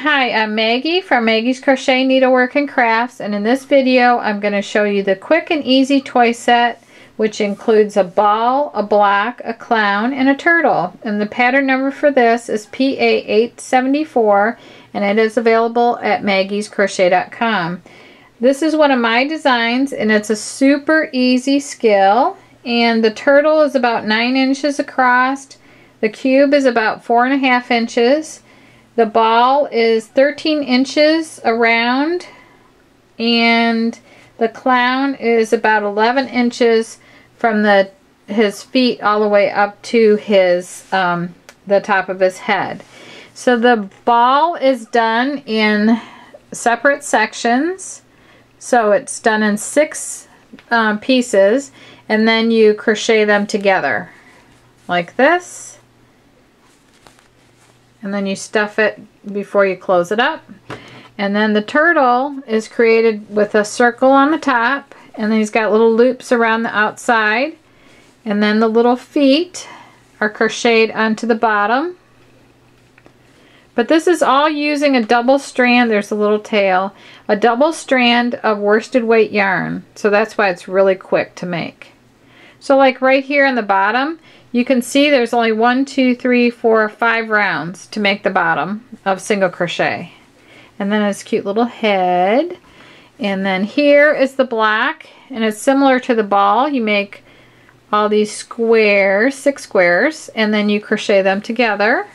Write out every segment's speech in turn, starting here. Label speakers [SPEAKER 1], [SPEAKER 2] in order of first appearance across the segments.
[SPEAKER 1] Hi, I'm Maggie from Maggie's Crochet Needlework and Crafts, and in this video I'm going to show you the quick and easy toy set, which includes a ball, a block, a clown, and a turtle. And the pattern number for this is PA874, and it is available at maggiescrochet.com. This is one of my designs, and it's a super easy skill. And the turtle is about 9 inches across. The cube is about 4.5 inches. The ball is 13 inches around, and the clown is about 11 inches from his feet all the way up to his the top of his head. So the ball is done in separate sections. So it's done in 6 pieces, and then you crochet them together like this. And then you stuff it before you close it up. And then the turtle is created with a circle on the top, and then he's got little loops around the outside. And then the little feet are crocheted onto the bottom. But this is all using a double strand, there's a little tail, a double strand of worsted weight yarn. So that's why it's really quick to make. So like right here on the bottom, you can see there's only 1, 2, 3, 4, 5 rounds to make the bottom of single crochet. And then this cute little head. And then here is the black, and it's similar to the ball. You make all these squares, 6 squares, and then you crochet them together.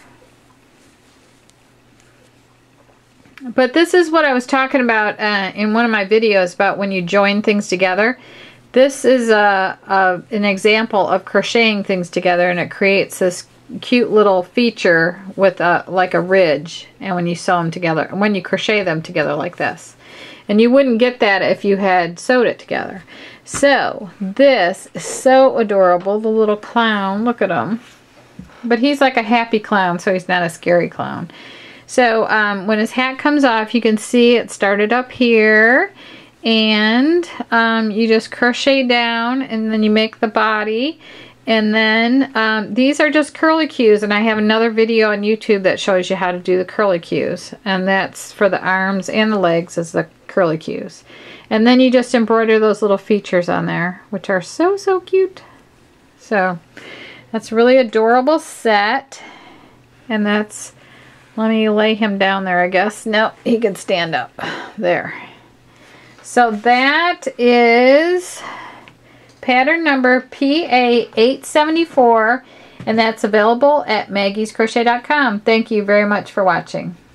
[SPEAKER 1] But this is what I was talking about in one of my videos about when you join things together. This is an example of crocheting things together, and it creates this cute little feature with like a ridge, and when you sew them together, when you crochet them together like this. And you wouldn't get that if you had sewed it together. So this is so adorable, the little clown, look at him. But he's like a happy clown, so he's not a scary clown. So when his hat comes off, you can see it started up here. And you just crochet down, and then you make the body, and then these are just curly cues, and I have another video on YouTube that shows you how to do the curly cues, and that's for the arms and the legs is the curly cues. And then you just embroider those little features on there, which are so cute. So that's a really adorable set, and that's, let me lay him down there, I guess. No, he can stand up there. So that is pattern number PA874, and that's available at maggiescrochet.com. Thank you very much for watching.